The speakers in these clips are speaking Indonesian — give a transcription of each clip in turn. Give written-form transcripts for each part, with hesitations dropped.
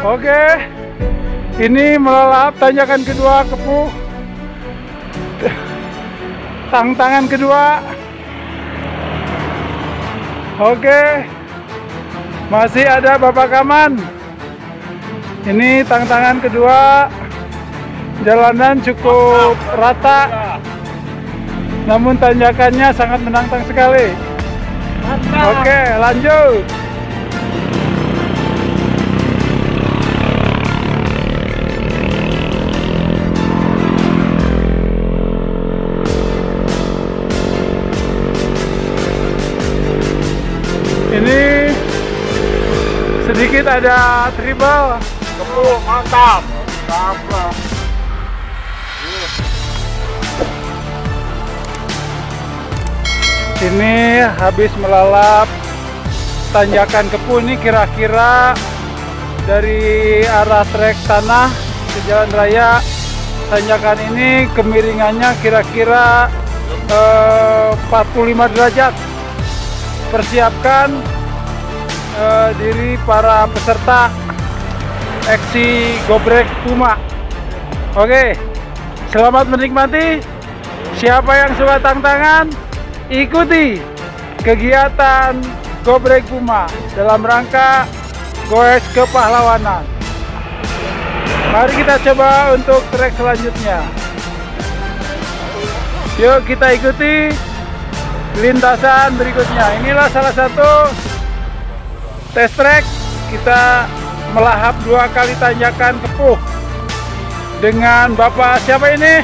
Oke, ini melalap tanjakan kedua Kepuh. Tantangan kedua. Oke, masih ada Bapak Kaman. Ini tantangan kedua. Jalanan cukup rata, namun tanjakannya sangat menantang sekali. Oke, lanjut. Ini sedikit ada tribal. Kepuh, mantap. Mantap. Ini habis melalap tanjakan Kepuh. Ini kira-kira dari arah trek tanah ke jalan raya. Tanjakan ini kemiringannya kira-kira 45 derajat. Persiapkan diri para peserta Aksi Gobrek Puma. Oke, selamat menikmati. Siapa yang suka tantangan, ikuti kegiatan Gobrek Puma dalam rangka goes kepahlawanan. Mari kita coba untuk trek selanjutnya. Yuk kita ikuti lintasan berikutnya. Inilah salah satu test track. Kita melahap 2 kali tanjakan Kepuh dengan Bapak siapa ini?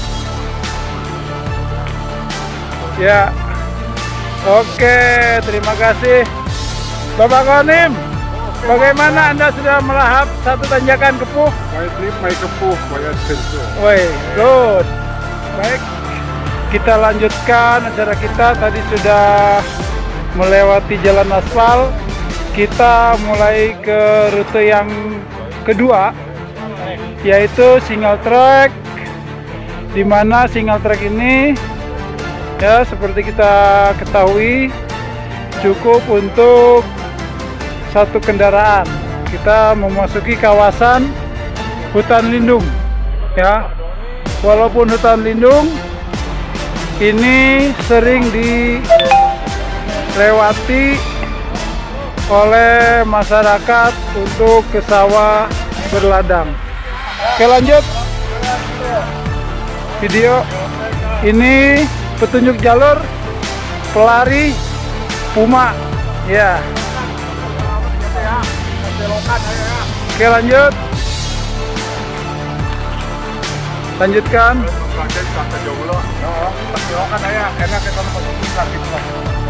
Ya. Oke, terima kasih Bapak Konim. Bagaimana Anda sudah melahap 1 tanjakan Kepuh? Baik Kepuh, baik adventure. Woi, good. Baik, kita lanjutkan acara kita. Tadi sudah melewati jalan aspal. Kita mulai ke rute yang kedua, yaitu single track. Dimana single track ini, ya seperti kita ketahui, cukup untuk 1 kendaraan. Kita memasuki kawasan hutan lindung, ya. Walaupun hutan lindung ini sering dilewati oleh masyarakat untuk ke sawah berladang. Oke, lanjut video. Ini petunjuk jalur pelari Puma, ya. Oke, lanjut. Lanjutkan.